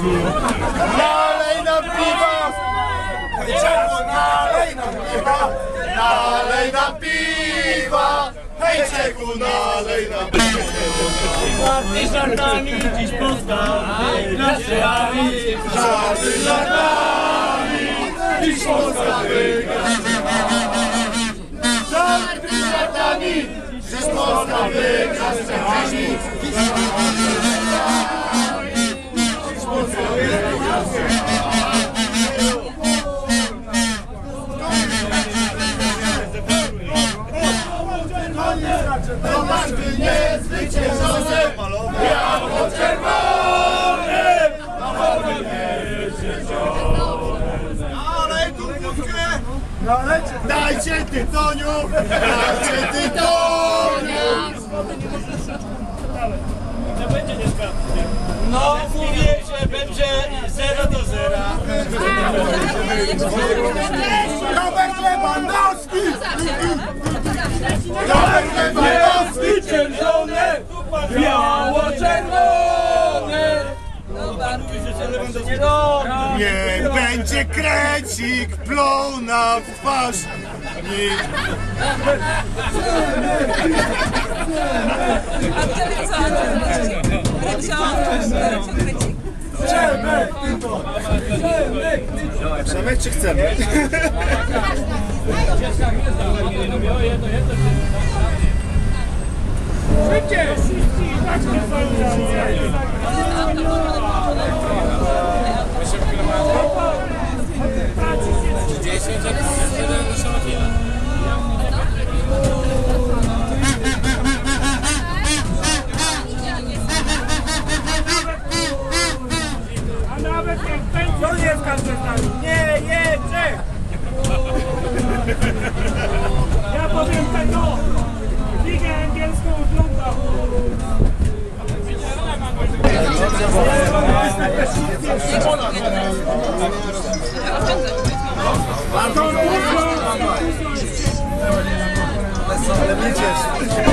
Hejczejku! Nalej nam piwa! Hejczejku, nalej nam piwa! Nalej nam piwa! Hejczejku, nalej nam piwa! Żarty żartami, dziś Polska wygra. Żarty żartami, dziś Polska wygra. Żarty żartami, dziś Polska wygra z Czechami. Dziś Polska wygra z Czechami. To barwy niezwyciężone, biało-czerwone, barwy niezwyciężone. Nalej tu wódkę! Dajcie tytoniu! Dajcie tytoniu! No mówię, że będzie 0-0. Robert Lewandowski! Robert Lewandowski! Zwyciężone, biało-czerwone. Niech będzie krecik plął nam w twarz. Przemek czy chcemy? A nawet jak będzie nie w każdym stanie. Nie jedzie! Ja powiem tego! Ligę angielską oglądam! Ale mnie cieszy.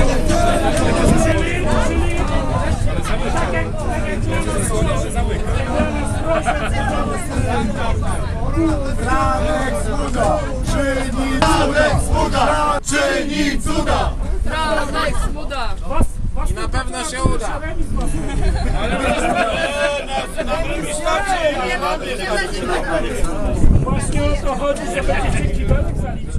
Franek Smuda czyni cuda! Franek Smuda! I na pewno się uda. Właśnie o to chodzi, że będziecie kilometr zaliczyć.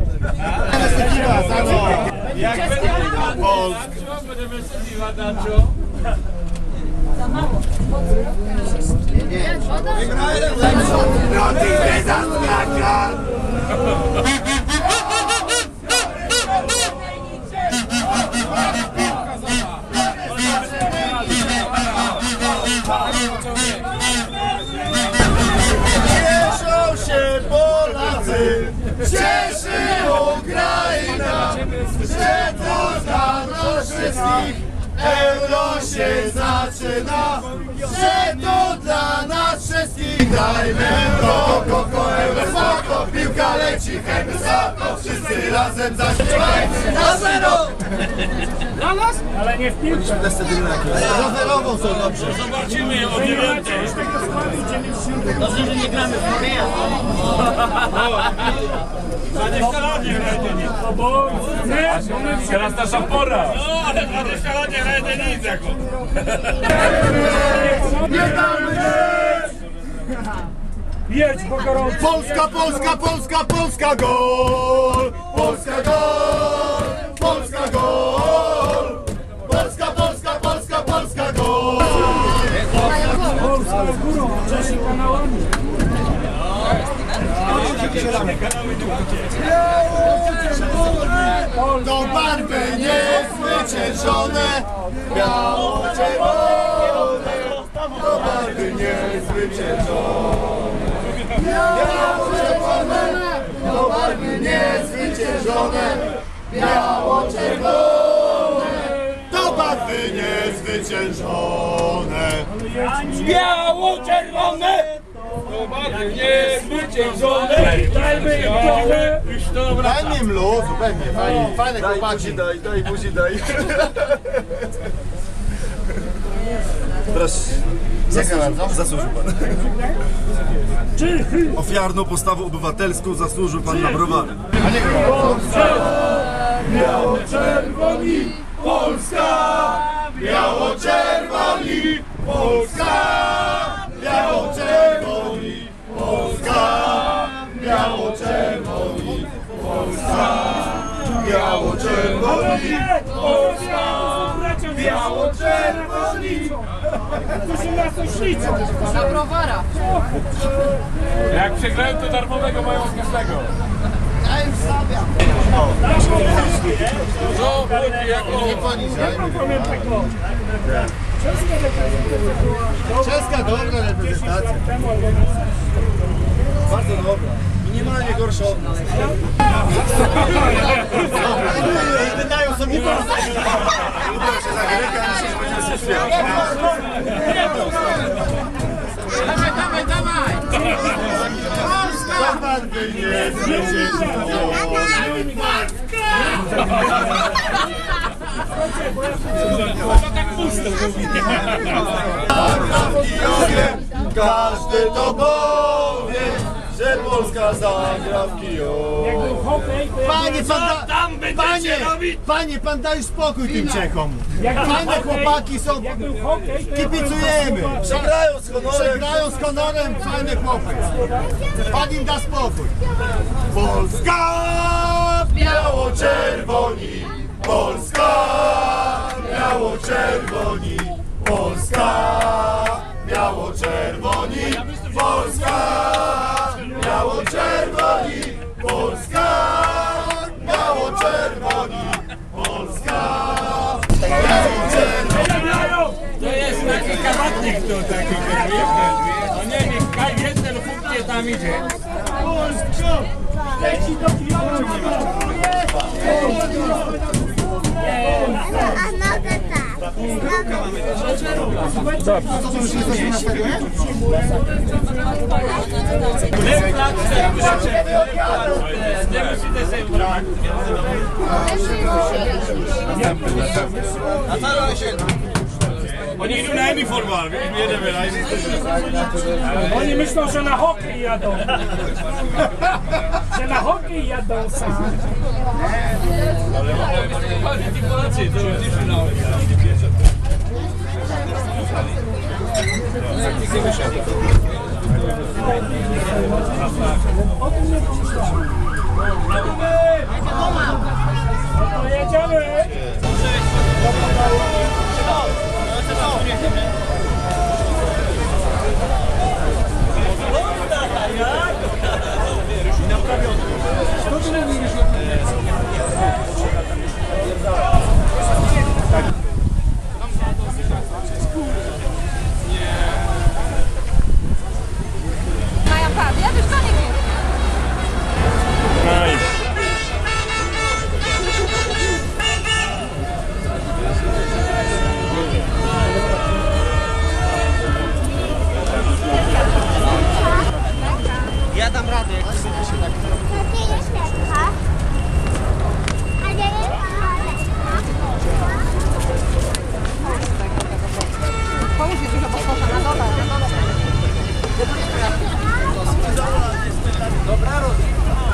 Jak będzie będziemy strzeliła Dacio. Za mało. Cieszą się Polacy, cieszy Ukraina, że to dla nas wszystkich euro się zaczyna, że to dla nas wszystkich. Dajmy euro, koko, euro, spoko, piłka leci, hej wysoko, wszyscy razem zaśpiewajmy na zero! Dla nas? Ale nie w piłce. Za zerową są dobrze. Zobaczymy o 9. Dobrze, że nie gramy w hokeja. 20 lat nie grajcie nic. No bo nie, Teraz nasza pora. No, ale 20 lat nie grajcie nic jako. Nie damy żyć! jedź, bo gorąco. Polska, Polska, Polska, Polska, gol! Polska, gol! Polska, gol! Polska, Polska, Polska, Polska, gol! Polska w górą, Czesi kanałami. To barwy niezwyciężone, biało-czerwone, to barwy niezwyciężone. Biało-czerwone, to barwy niezwyciężone, biało-czerwone, to barwy niezwyciężone. Biało-czerwone! To barwy niezwyciężone! Dajmy im trochę. Daj mi luzu, pewnie, fajne chłopaki. Daj buzi, daj. Proszę. Zasłużył pan. Ofiarną postawą obywatelską zasłużył pan na browary. Biało-czerwoni, Polska! Biało-czerwoni, Polska! Biało-czerwoni, Polska! Biało-czerwoni, Polska! Biało-czerwoni, Polska! Biało-czerwoni! Którzy nas ośliczą. Na browara. Jak przegrają, to darmowego mają z każdego. No, Nie poniżajmy. Czeska dobra reprezentacja. Bardzo dobra. Minimalnie gorsza od nas. Wydają sobie ubrał się za Greka, a dzisiaj będzie się śpiewać. Dawaj, dawaj! To pan by nie zwyciężył. Każdy to powie, że Polska zagra w Kijowie. Panie, pan daj spokój tym Czechom. Fajne chłopaki są, kibicujemy. Przegrają z honorem, fajne chłopy. Pan im da spokój. Polska, biało-czerwoni, Polska, biało-czerwoni, Polska, biało-czerwoni, Polska, biało-czerwoni, Polska, biało-czerwoni, Polska, biało-czerwoni. to jest taki kabatnik tu taki. No nie wiem, jeden punkt tam idzie. Leci do Kijowa. Oni idą na uniformach, jeden wyraźnie. Oni myślą, że na hokej jadą. Że na hokej jadą sam. Ale ci Polacy, to już na To jedziemy. Maja pan, ja też pan nie. Ja dam radę, jak sobie się tak... Pomóż mi trochę posłosza na dole, na dole. Dobra, rozumiem.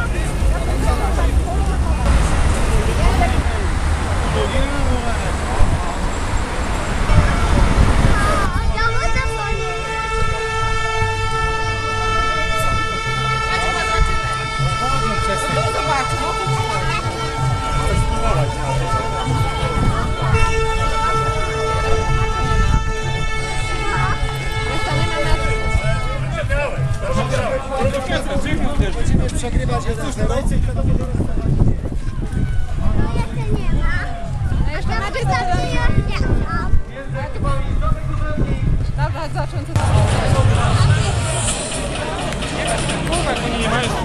Przegrywać jest coś na ręce. Jeszcze na dzień. Dobra, zobaczymy co tam. Oni nie mają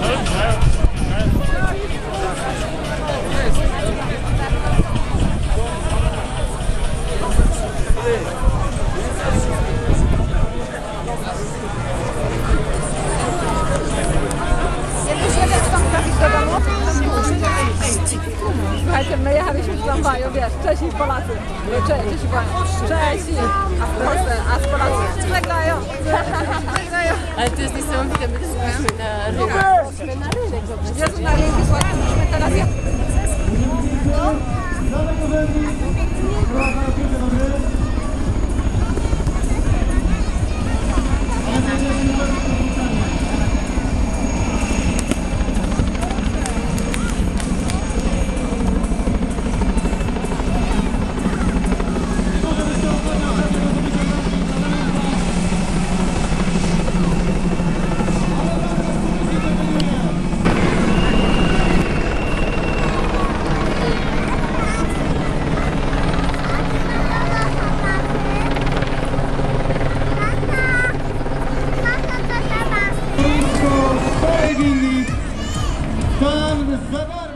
Słuchajcie, my jechaliśmy w tramwaju, wiesz, Czesi i Polacy. Czesi i Polacy. Czesi, a w Polsce, a Żegnają. Żegnają. Ale to jest niesamowite, my też byliśmy na rynek. Jezu, na rynku, słuchajcie, musimy teraz... Czterech innych. Pan Zawara.